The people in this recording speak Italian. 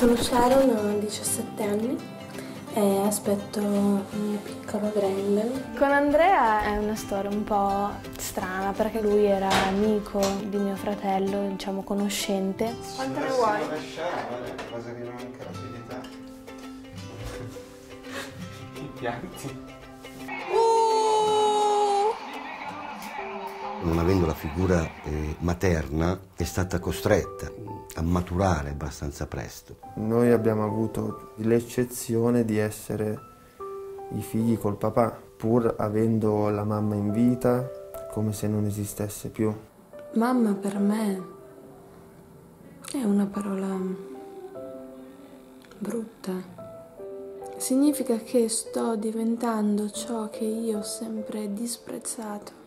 Sono Sharon, ho 17 anni e aspetto un mio piccolo gremlin. Con Andrea è una storia un po' strana perché lui era amico di mio fratello, diciamo conoscente. Quante ne vuoi? Cosa che non manca rapidità. I pianti. Non avendo la figura materna è stata costretta a maturare abbastanza presto. Noi abbiamo avuto l'eccezione di essere i figli col papà, pur avendo la mamma in vita, come se non esistesse più. Mamma per me è una parola brutta. Significa che sto diventando ciò che io ho sempre disprezzato.